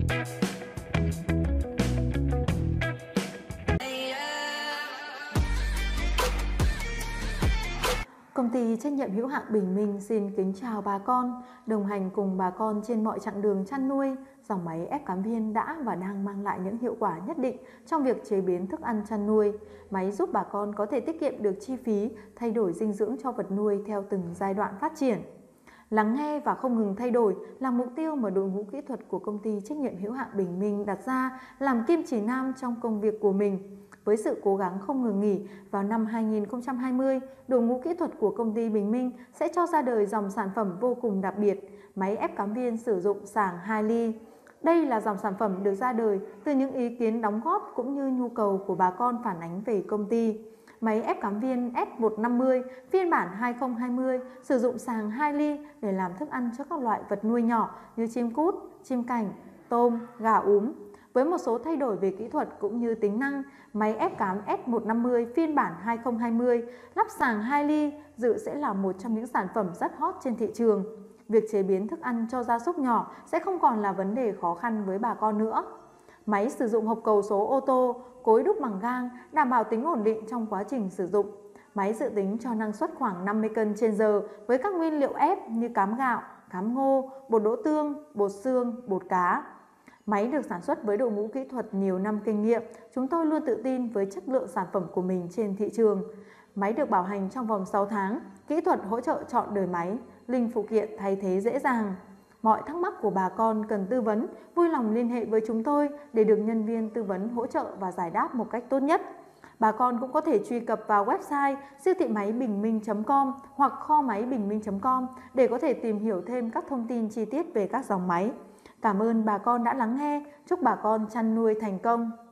Công ty trách nhiệm hữu hạn Bình Minh xin kính chào bà con, đồng hành cùng bà con trên mọi chặng đường chăn nuôi. Dòng máy ép cám viên đã và đang mang lại những hiệu quả nhất định trong việc chế biến thức ăn chăn nuôi. Máy giúp bà con có thể tiết kiệm được chi phí, thay đổi dinh dưỡng cho vật nuôi theo từng giai đoạn phát triển. Lắng nghe và không ngừng thay đổi là mục tiêu mà đội ngũ kỹ thuật của công ty trách nhiệm hữu hạn Bình Minh đặt ra làm kim chỉ nam trong công việc của mình. Với sự cố gắng không ngừng nghỉ, vào năm 2020, đội ngũ kỹ thuật của công ty Bình Minh sẽ cho ra đời dòng sản phẩm vô cùng đặc biệt, máy ép cám viên sử dụng xàng 2 ly. Đây là dòng sản phẩm được ra đời từ những ý kiến đóng góp cũng như nhu cầu của bà con phản ánh về công ty. Máy ép cám viên S150 phiên bản 2020 sử dụng xàng 2 ly để làm thức ăn cho các loại vật nuôi nhỏ như chim cút, chim cảnh, tôm, gà úm. Với một số thay đổi về kỹ thuật cũng như tính năng, máy ép cám S150 phiên bản 2020 lắp xàng 2 ly dự sẽ là một trong những sản phẩm rất hot trên thị trường. Việc chế biến thức ăn cho gia súc nhỏ sẽ không còn là vấn đề khó khăn với bà con nữa. Máy sử dụng hộp cầu số ô tô, cối đúc bằng gang, đảm bảo tính ổn định trong quá trình sử dụng. Máy dự tính cho năng suất khoảng 50 cân trên giờ với các nguyên liệu ép như cám gạo, cám ngô, bột đỗ tương, bột xương, bột cá. Máy được sản xuất với đội ngũ kỹ thuật nhiều năm kinh nghiệm, chúng tôi luôn tự tin với chất lượng sản phẩm của mình trên thị trường. Máy được bảo hành trong vòng 6 tháng, kỹ thuật hỗ trợ trọn đời máy, linh phụ kiện thay thế dễ dàng. Mọi thắc mắc của bà con cần tư vấn, vui lòng liên hệ với chúng tôi để được nhân viên tư vấn hỗ trợ và giải đáp một cách tốt nhất. Bà con cũng có thể truy cập vào website siêu thị máy bình minh.com hoặc kho máy bình minh.com để có thể tìm hiểu thêm các thông tin chi tiết về các dòng máy. Cảm ơn bà con đã lắng nghe, chúc bà con chăn nuôi thành công.